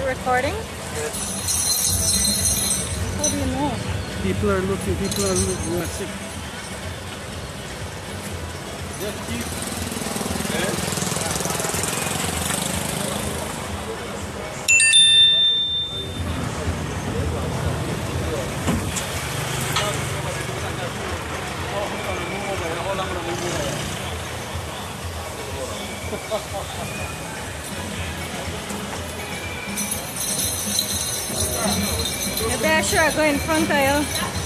recording? Yes. How do you know? People are looking, watching. Yes, keep. Maybe I should go in front of you.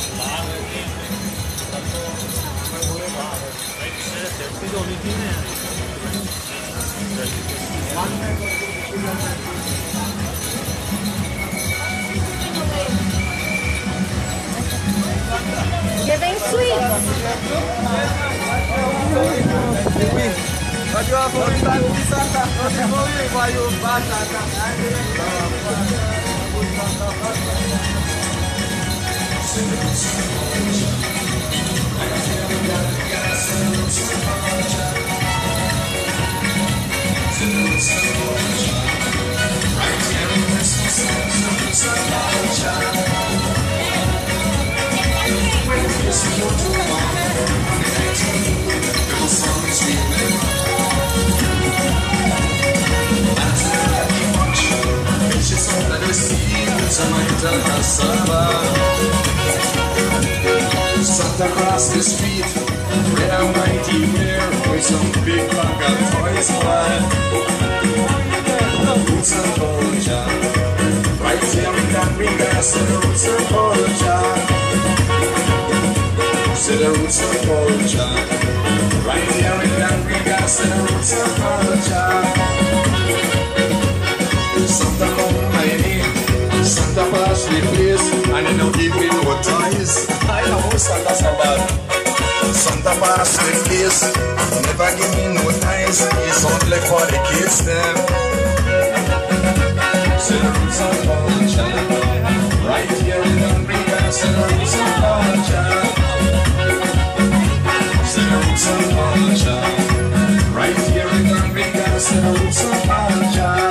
Giving sweets. Santa across the street, red and white hair, with some big bag of toys fly. Roots and culture, right here in that big ass, the roots and culture. Say the roots and culture, right here in that big ass, the roots and culture. Santa come my name, Santa pass the place, and you know give me no toys. I know Santa's so bad. Santa pass the place, never give me no toys. It's only for the kids them. Say the roots and culture, right here in the America. Say the roots and culture, say the roots and culture, right here in the America. Say the roots and culture.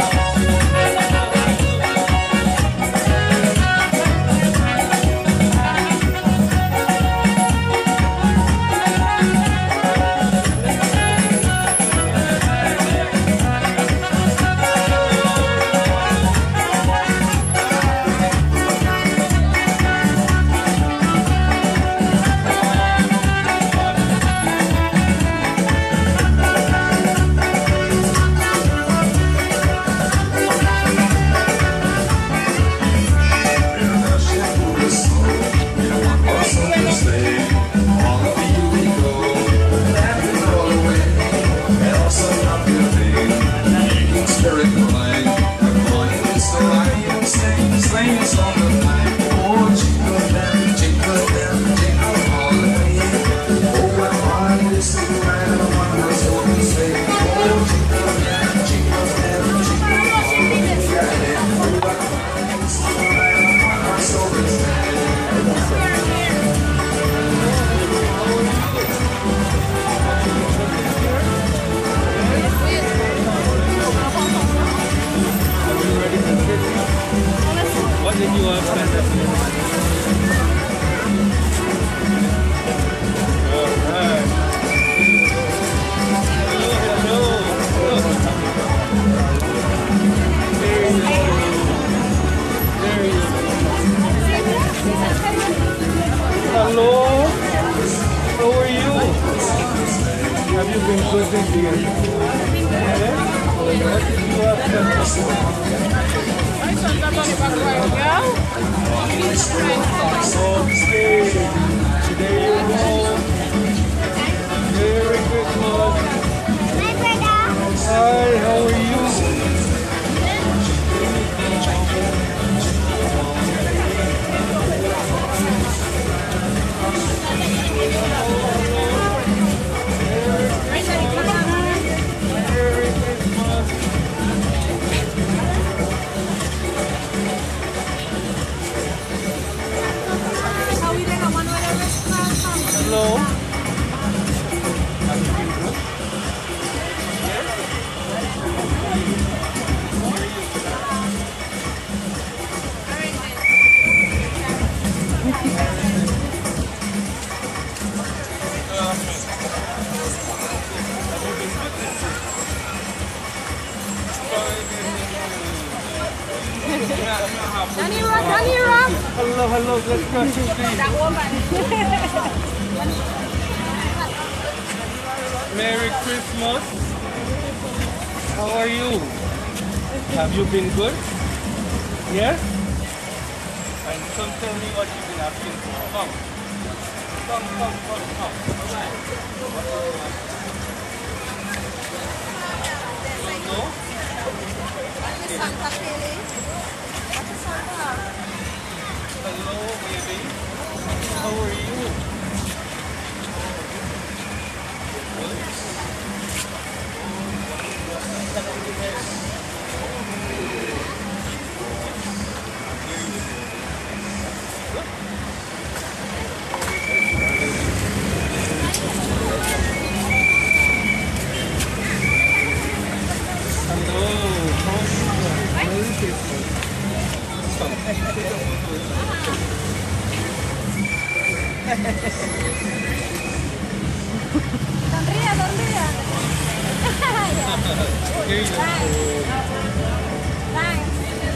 What did you want to spend that money? Alright. Hello. How are you? Have you been good this year? What did you have to okay, today you go. Merry Christmas. Hi, how are you? Hello. hello, hello. Let's cross the street. That woman. Merry Christmas. How are you? Have you been good? Yes? And come tell me what you've been asking for. Come. Come. No? Hello, baby. How are you? Sonría. Thanks.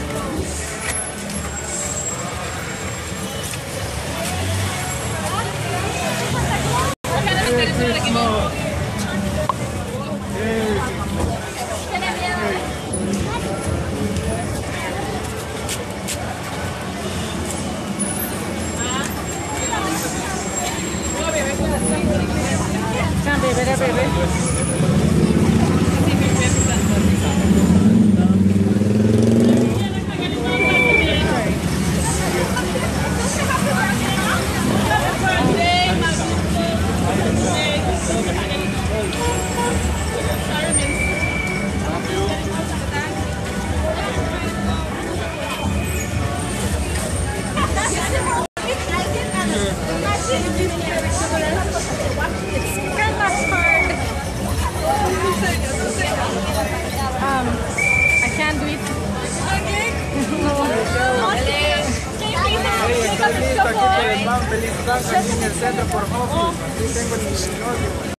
I can't do it. Aquí en el centro, por favor. Aquí tengo el novio.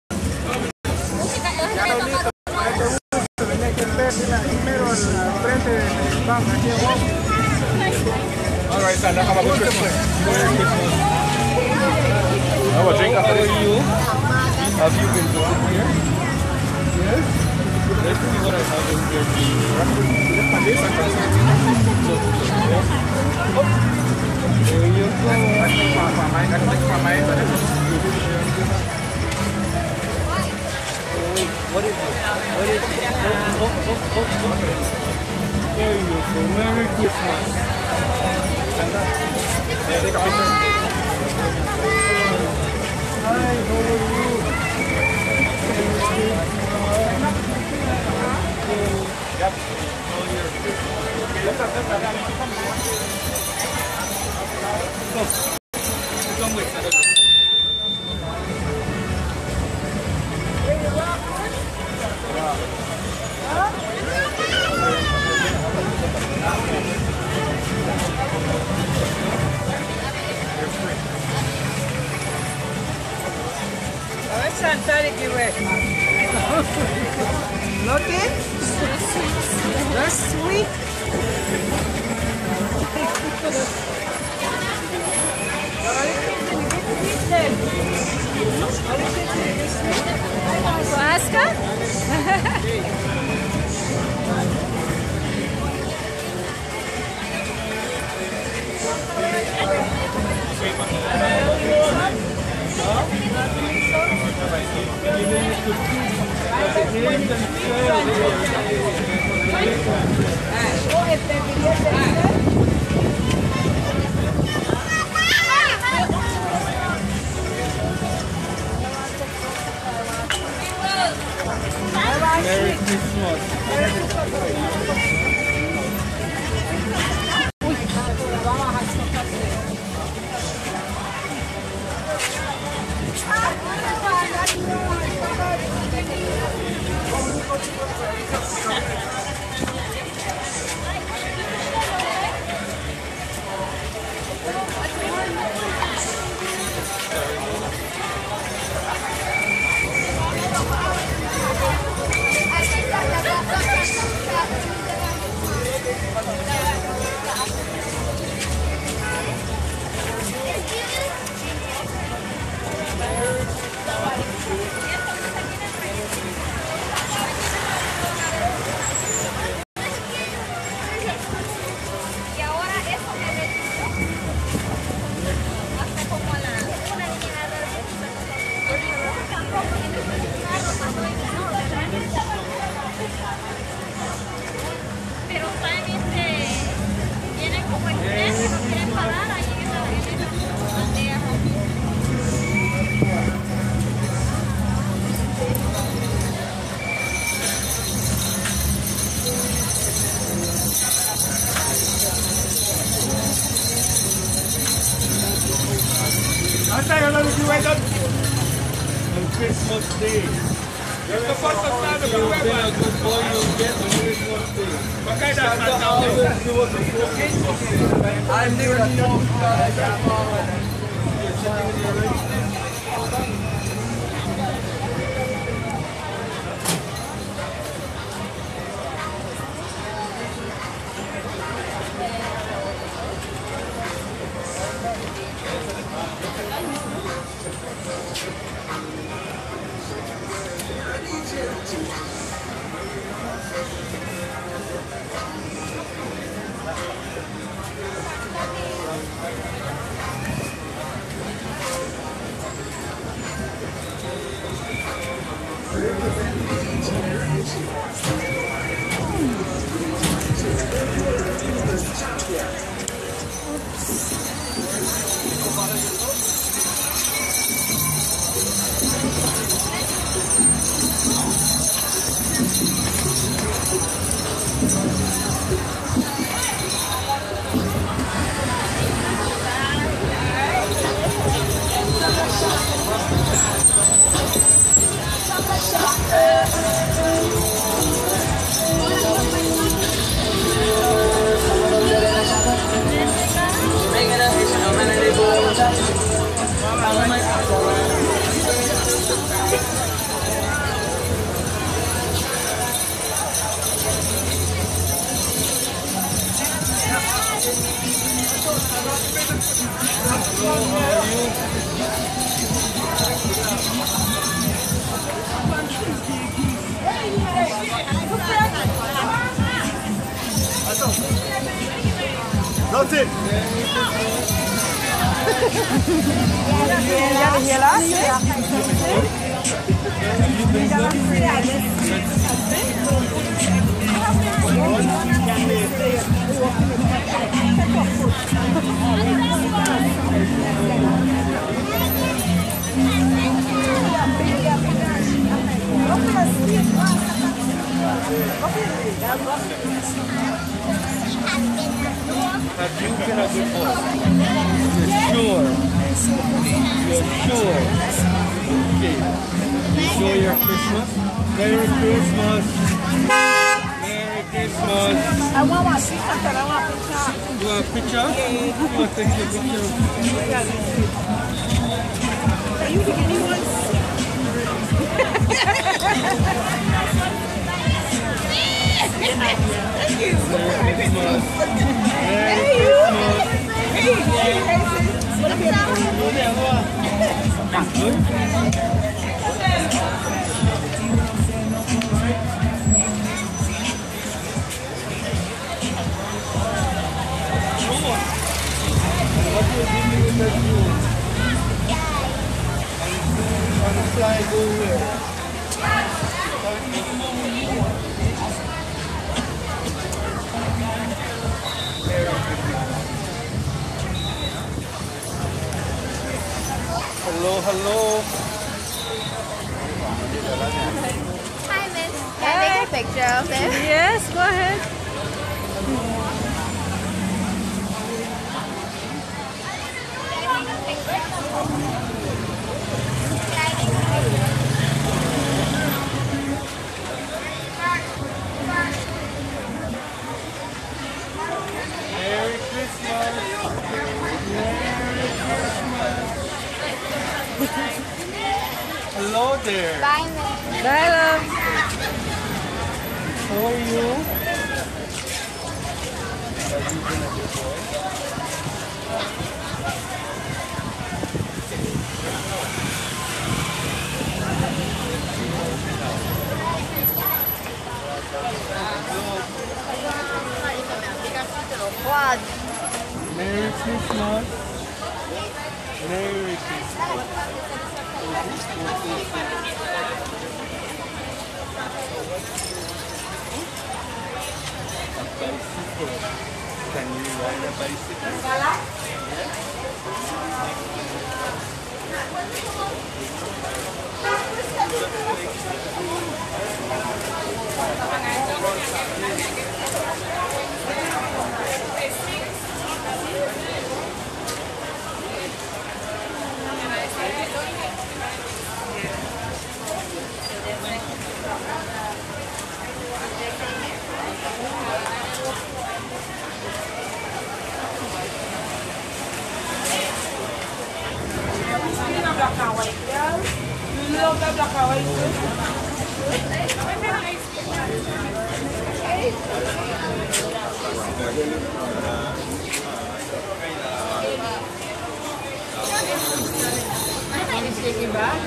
Tenía que ver primero al frente del banco aquí en Wall. All right, son. Have a good Christmas. Merry Christmas. Have a drink after this. How are you? Have you been doing here? Yes. Let's see what I have in here for you. There you go. What is it? There you go. Merry Christmas. Hi, how are you? Yep. Come with us. Nothing? That's sweet. Merry Christmas. stay. You're supposed to stand up. You've been a good boy, you'll get always one thing. What kind of Santa always do what the fuck? I'm never the talk. You're sitting in your right. That's it. Have you been a good boy? You're sure? Okay. Enjoy your Christmas. Merry Christmas. Merry Christmas. I want my picture. I want a picture. You want a picture? You want to take your picture? Are you the guinea ones? Thank you. Merry Christmas. Merry Hello, hello. Hi, Miss. Can I take a picture of this? Yes, go ahead. Merry Christmas. Hello there. Bye, Miss. Bye, love. How are you? Have you been a good boy? What? Merry Christmas. Merry Christmas. Can you ride a bicycle? Taking back.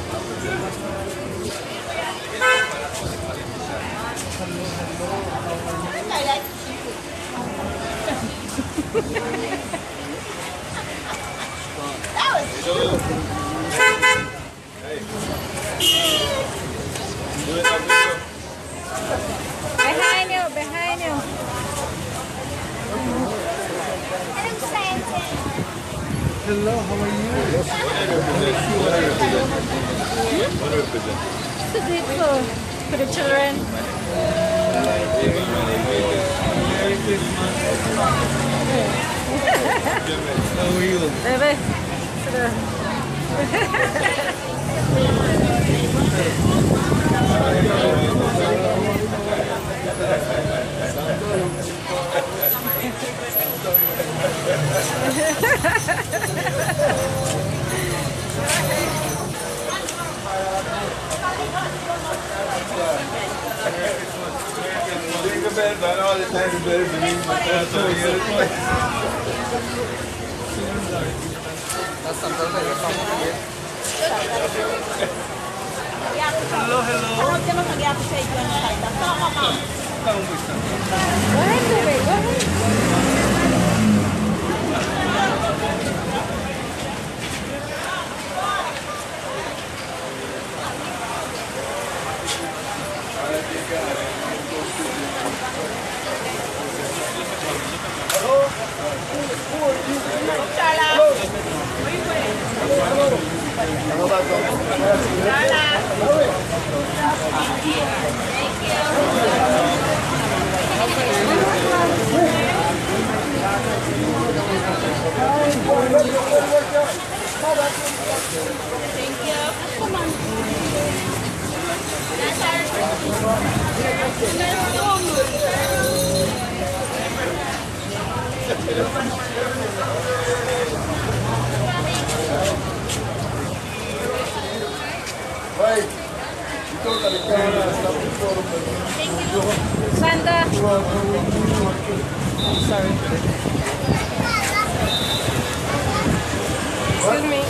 That was cute. Behind you, behind you. Hello, how are you? It's a gift for the children. Merry Christmas. How are you? Baby. Ring the bell, but all the time the bell is ringing. Hello, hello. Go ahead, baby. Go ahead. Santa. Sorry. Excuse me.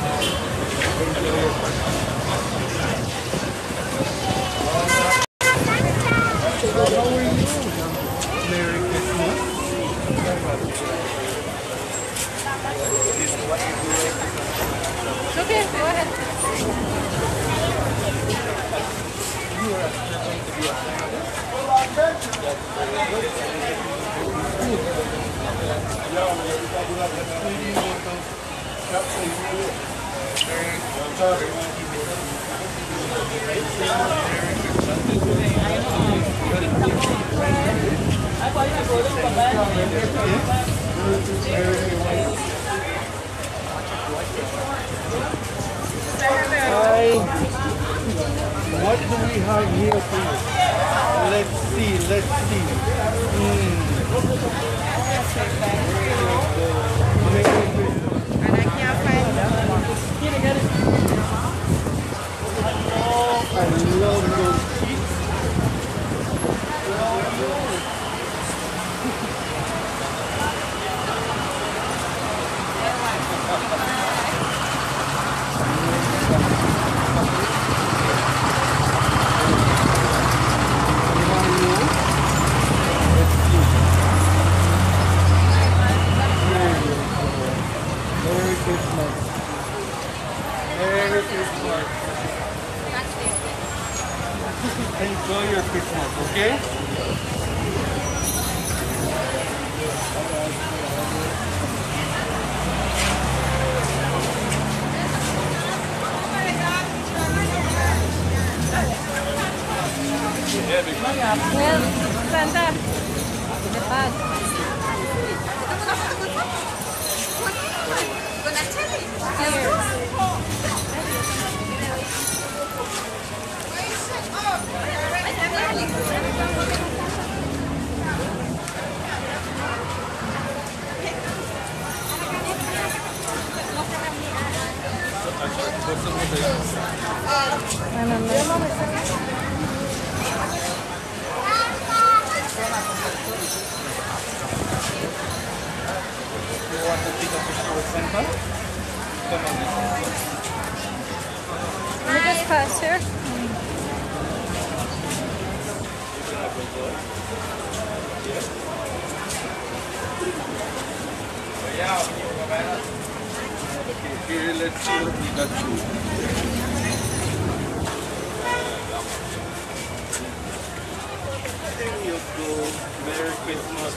Merry Christmas. Okay, go ahead. Hi. What do we have here for you? Let's see, let's see. And I can't find them. Oh, I love those kids. Merry Christmas. Merry Christmas. Enjoy your Christmas, okay? Well, Santa, the bag. let's see what we got to. There you go. Merry Christmas.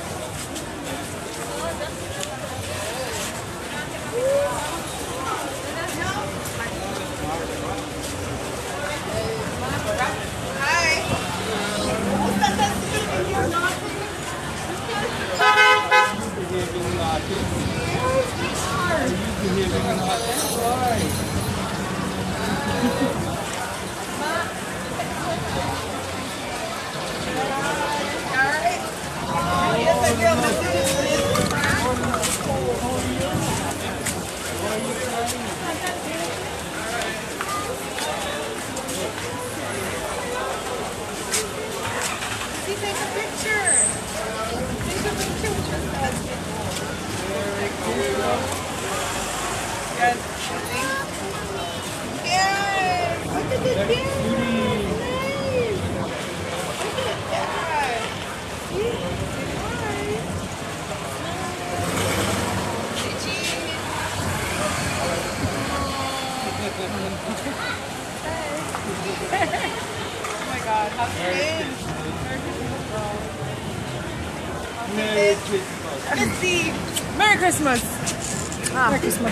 Let's see. Merry Christmas. Merry Christmas.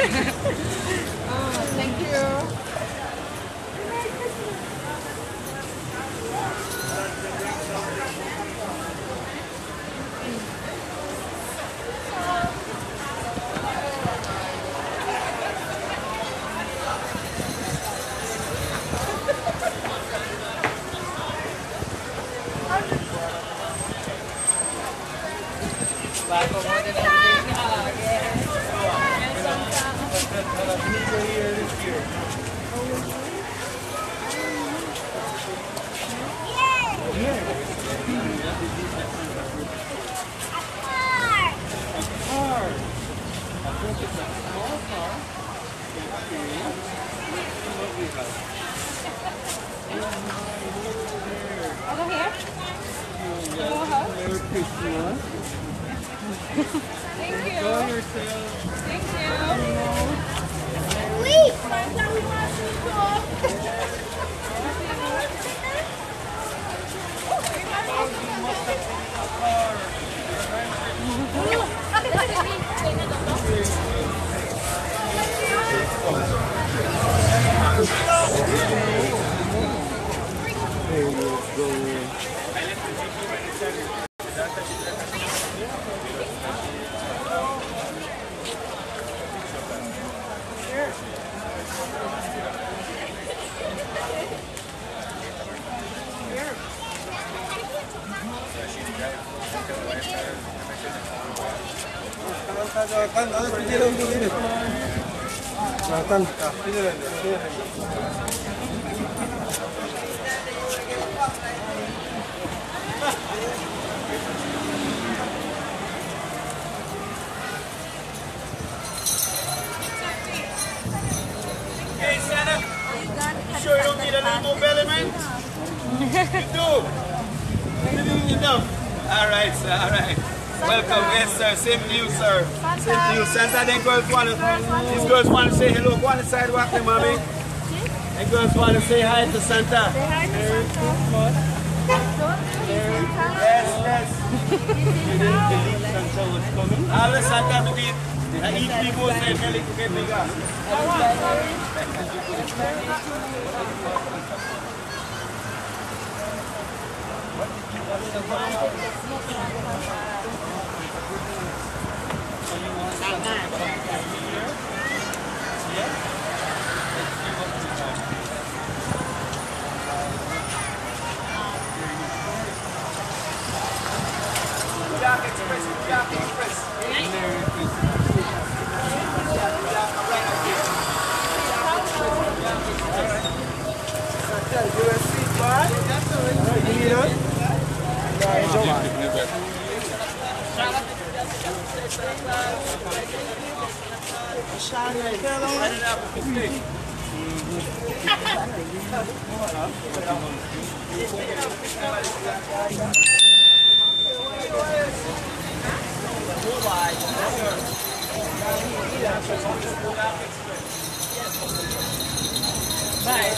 Thank you. Over here. Merry Christmas. Thank you. Enjoy yourself. Thank you. Wait! There you go. Hey, Santa. You sure you don't need a little more belly, man? You do. You need enough. All right, sir. All right. Welcome, yes, sir. Same to you, sir. Same to you. Santa, then girls want to, these girls want to say hello. Go on the sidewalk there, mommy. And girls want to say hi to Santa. Say hi to Santa. Yes, yes. Santa was coming. All the Santa to be, eat people say belly to get bigger. Jack Express, Jack Express.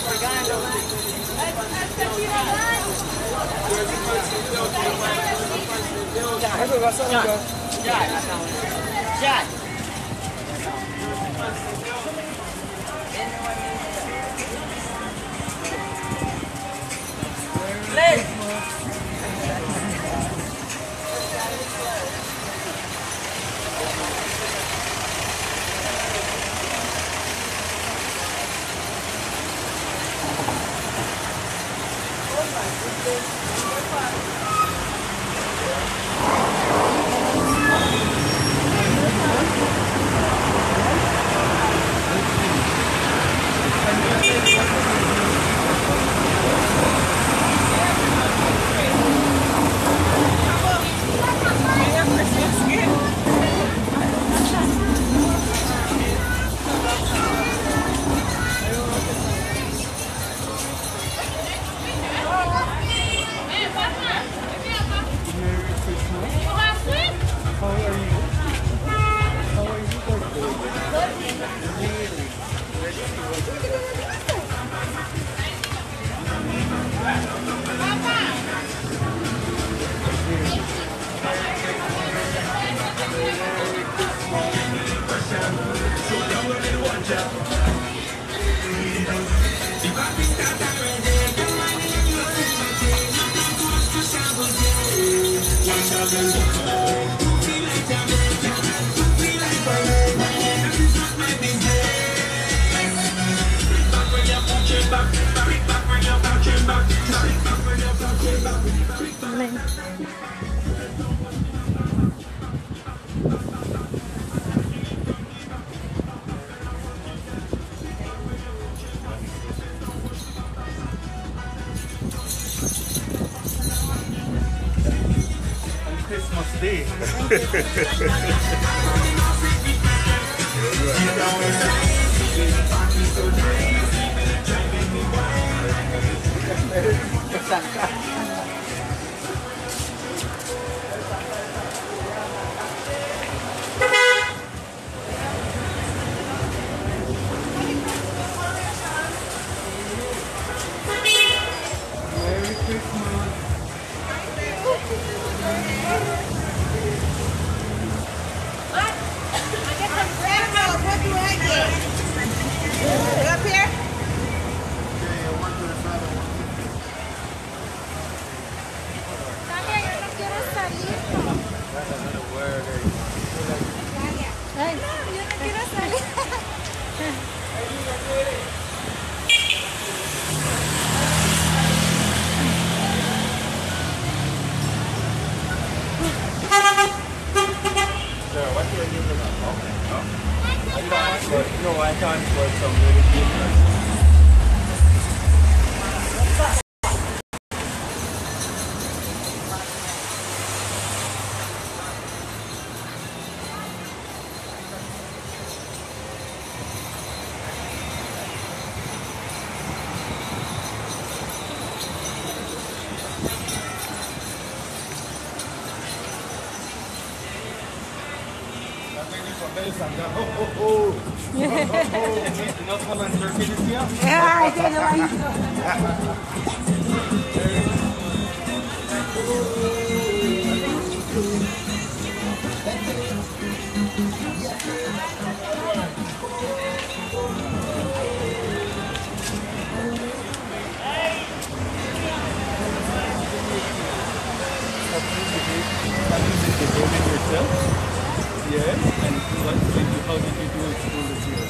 Christmas Day. Merry Christmas. What do I get? You up here? Dalia, yo no quiero salir. Ay, no, yo no quiero salir. What do I give them? No, I can't for some really different. Not come and turkey this year? Yeah, I did like Yes, and how did you do it school this year?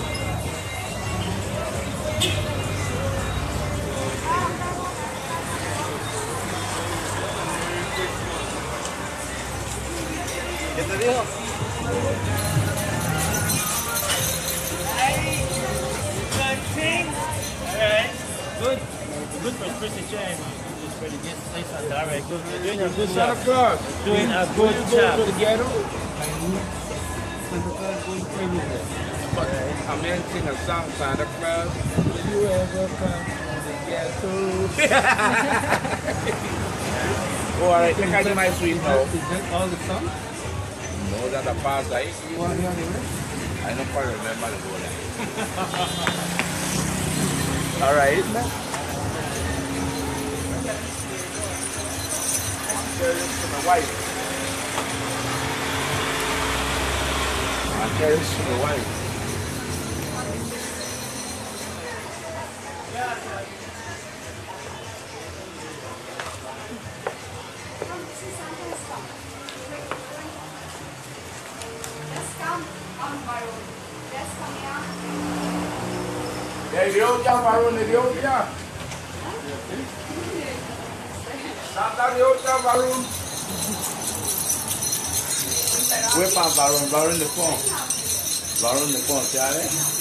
Get the deal. Alright, good. Good for Christmas time. Just ready to get place on direct. Good. You're doing a good Santa job. Claus. Doing a Go good job. to the ghetto. Santa Claus going crazy there. But I'm here to sing a song, Santa Claus. You ever come to the ghetto? Oh, alright, think I do my sweet now. Is that all the songs? No, that's a part I You want to hear the rest? don't quite remember the whole. All right. Carry this to my wife. I'll carry this to my wife. Dia ucap baru ni dia ucap. Santa dia ucap baru. Where pa baru in the phone. Baru in the phone, siapa?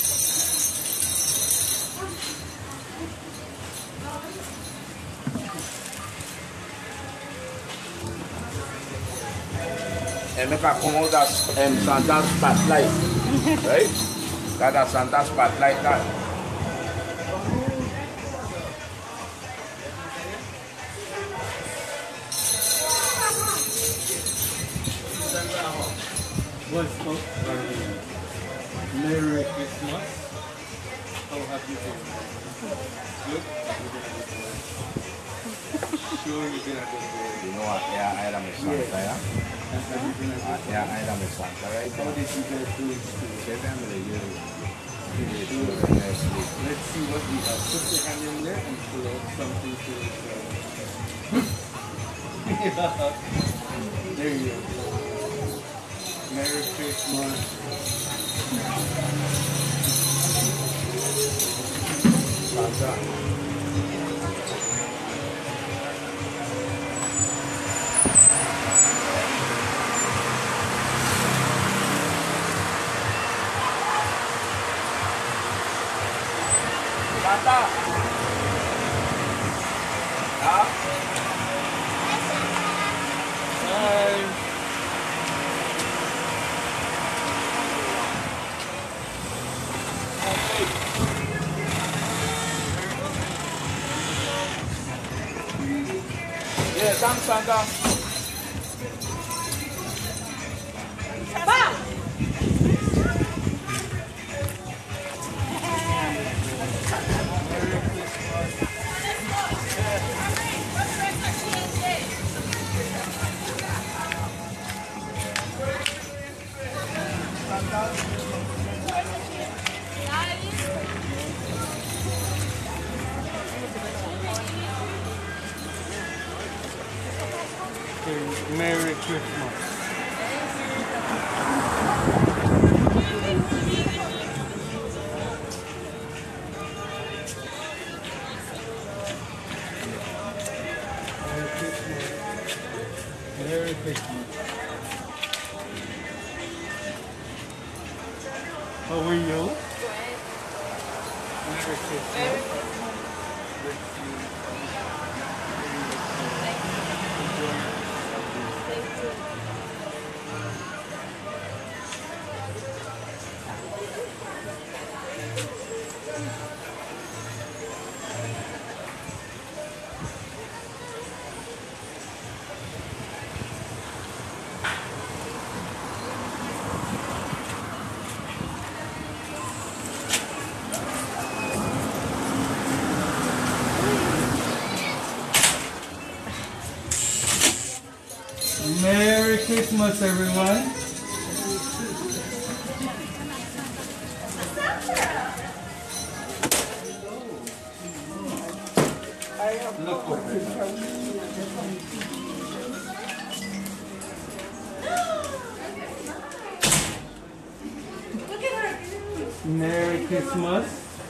And make a come out that Santa spotlight, right? Got that Santa spotlight that. What's up? Merry Christmas. How have you been? Good? Sure you've been a good boy. You know what? Yeah, I am a Santa, yeah? Yeah, I am a Santa, right? How did you guys do in school? Let's see what we have. Put your hand in there and pull out something to There you go. Merry Christmas. Santa. Santa. Huh? Bye. Yeah, thanks, Santa. Merry Christmas. Merry Christmas. How are you? Merry Christmas. Merry Christmas, everyone. Look over it. Merry Christmas.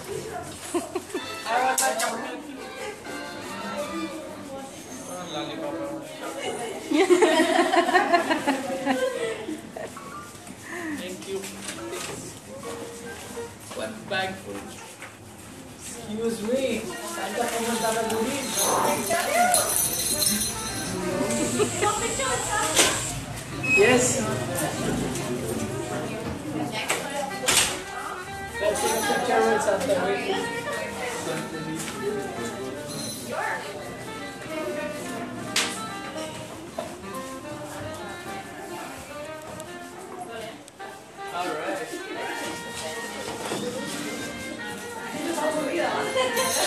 Thank you. What bag? Excuse me. Santa pumunta na Belize. Yes. Let's take a picture with Santa. Wait. All right.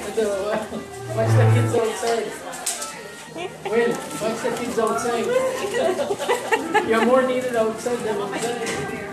Watch the kids outside. Will, watch the kids outside. You're more needed outside than inside.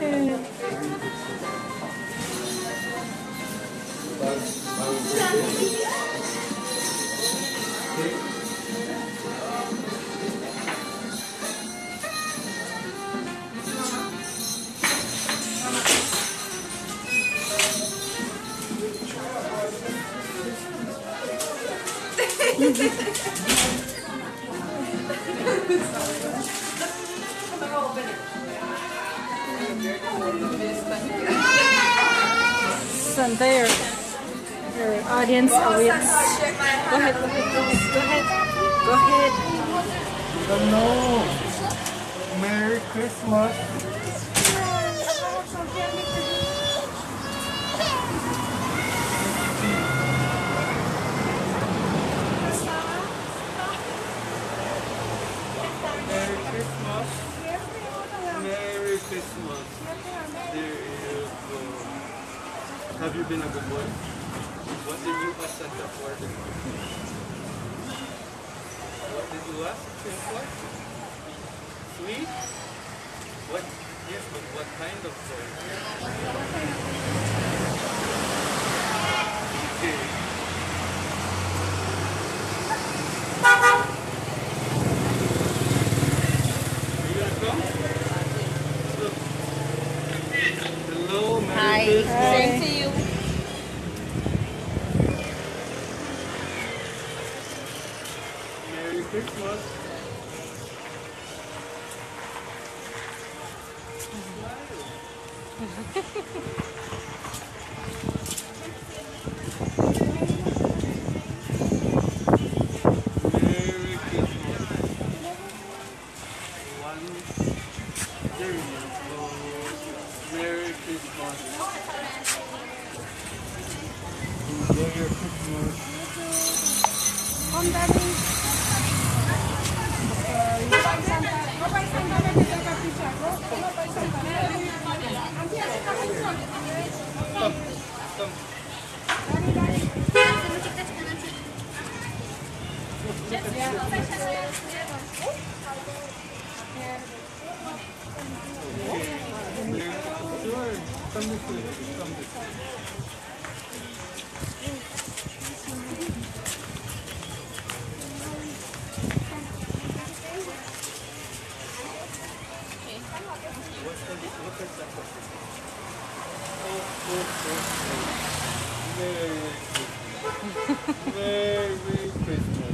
Santa, your audience awaits. Go ahead, go ahead, go ahead. Go ahead. Hello. Merry Christmas. Merry Christmas. Merry Christmas. There you go. Have you been a good boy? What did you ask Santa for? What did you ask him for? Sweet? What? Yes, but what kind of toy? Okay. Are you gonna come? Look. Hello, Merry Christmas. Same to you. Merry Christmas. Merry Christmas. One. There you go. Merry Christmas. Enjoy your Christmas. Sure. Come this way. Come this way. Look at that. Merry Christmas.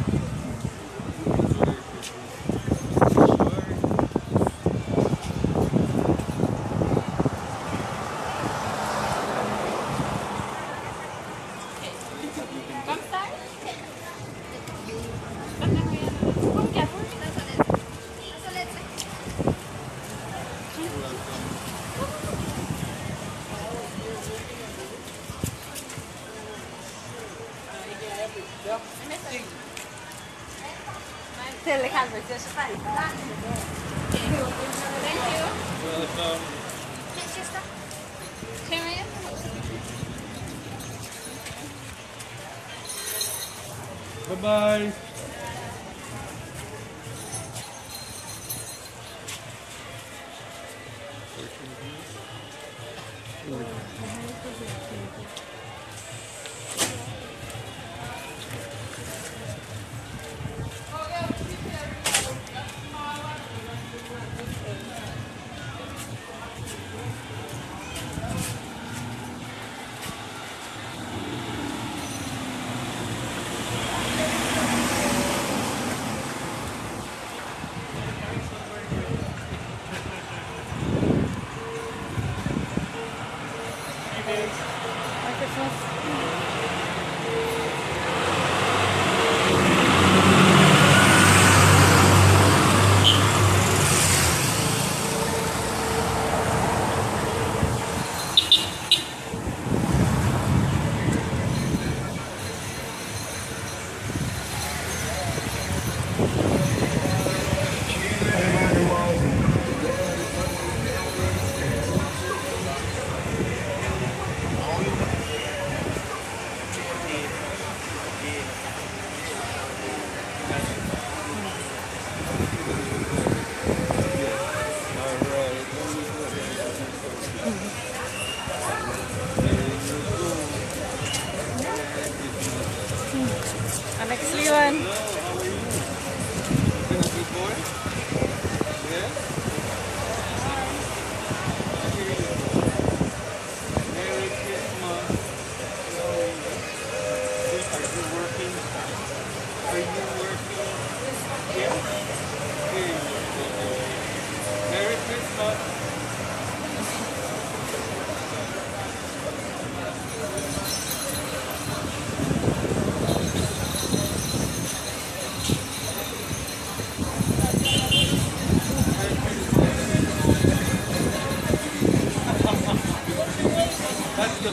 Bye-bye.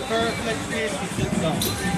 perfect place to sit down.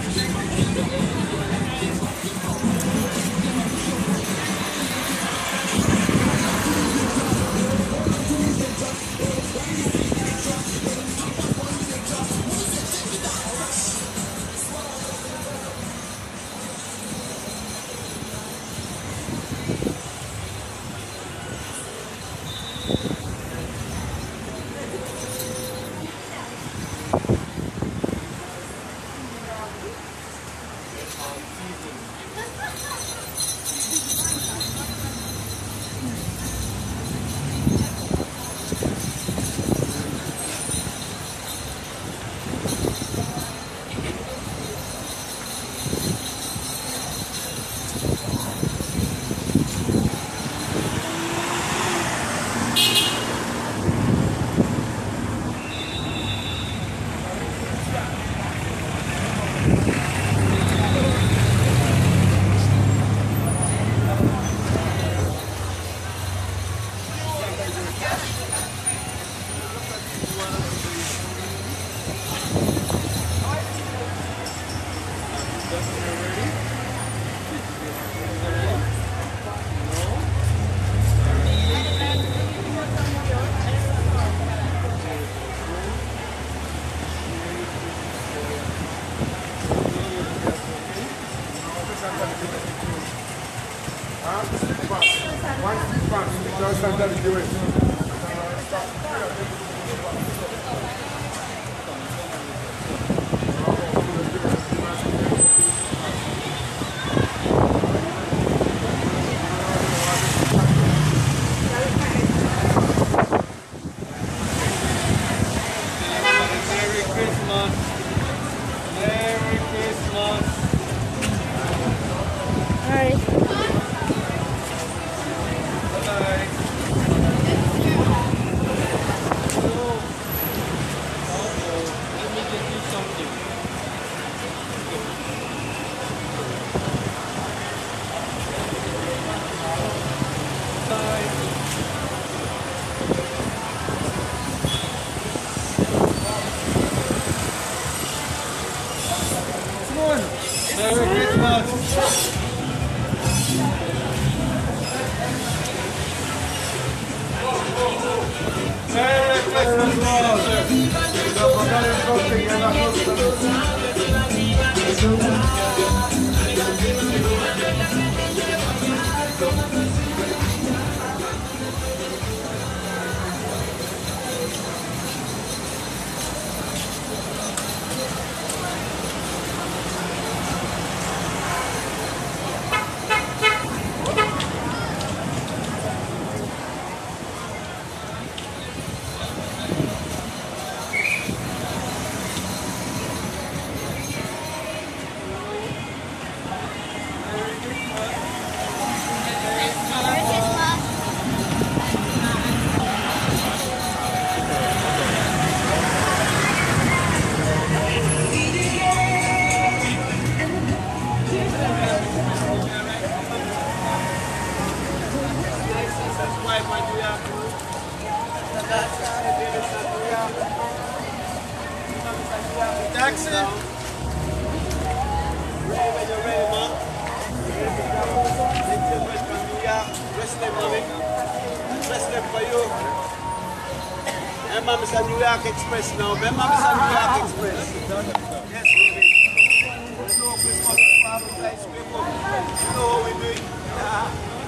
Express now. Remember Mr. New York Express? Yes, we do. There's no Christmas barbecue ice cream. You know how we do it? Yeah.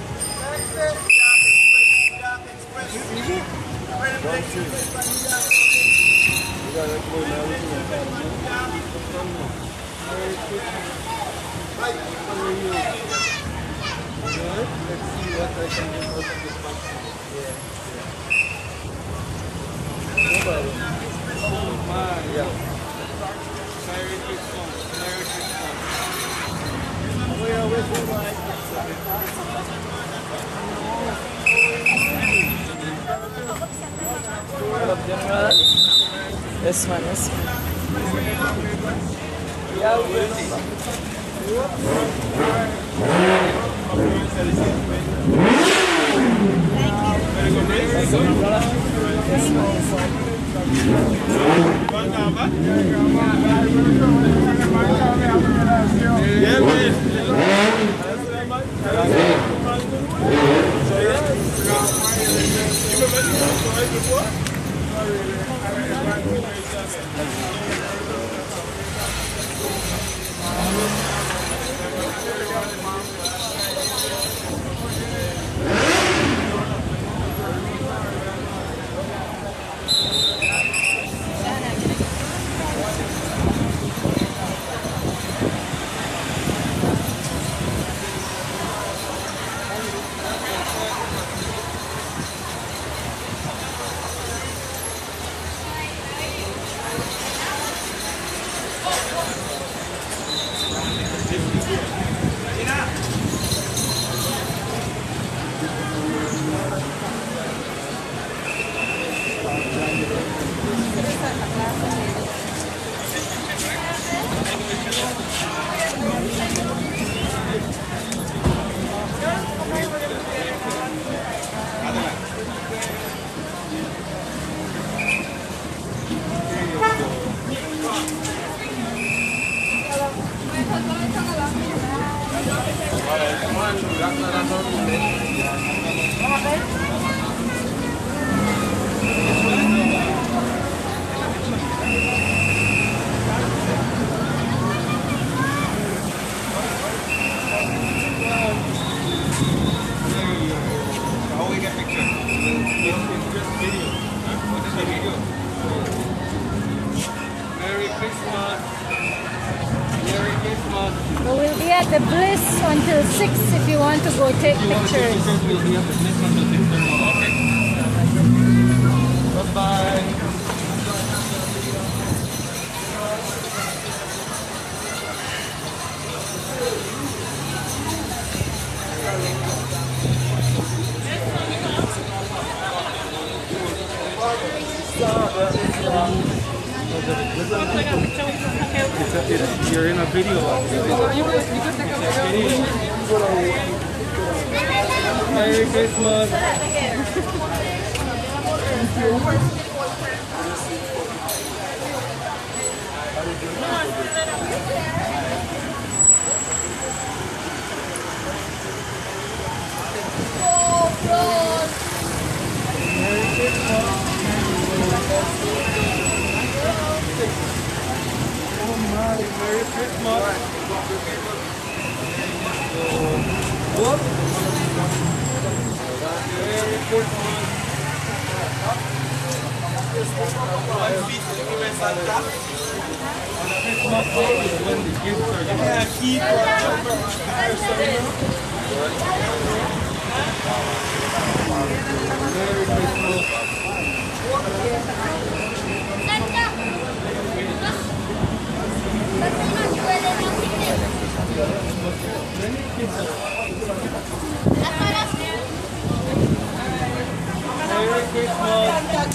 New York Express. Very big Express. Right. Good. Let's see what I can do out of this function. Oh my, yeah. Merry Christmas. Merry Christmas. We are with you, right? Yes, man, yes. Yeah, we will. Thank you. How we get picture? Just video. What is the video? Merry Christmas. Merry Christmas. So we'll be at the Bliss until 6 if you want to go take pictures. We'll be at the Bliss until 6:30. Okay. Bye-bye. You're in a video. Merry Christmas. Merry Christmas. What? Merry Christmas. Christmas Day is when the gifts are given. Merry Christmas. Merry Christmas.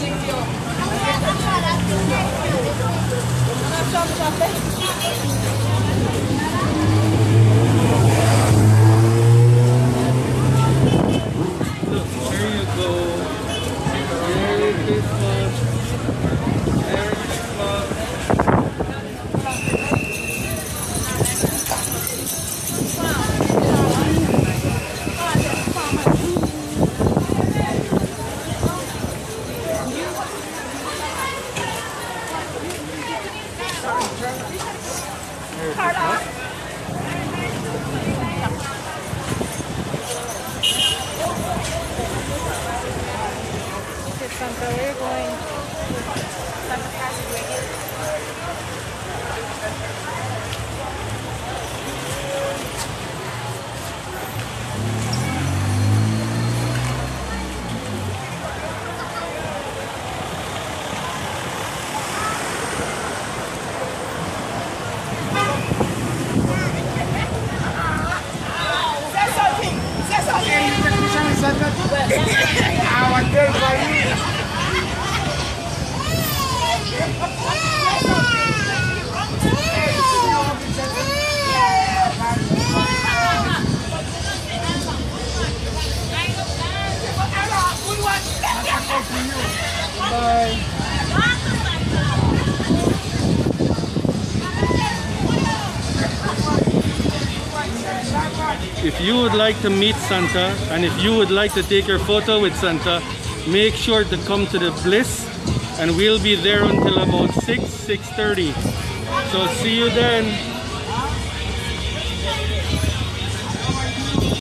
Look, there you go. Merry Christmas. Merry Christmas. Okay, Santa, we're going. If you would like to meet Santa and if you would like to take your photo with Santa, make sure to come to the Bliss and we'll be there until about 6:30. So see you then.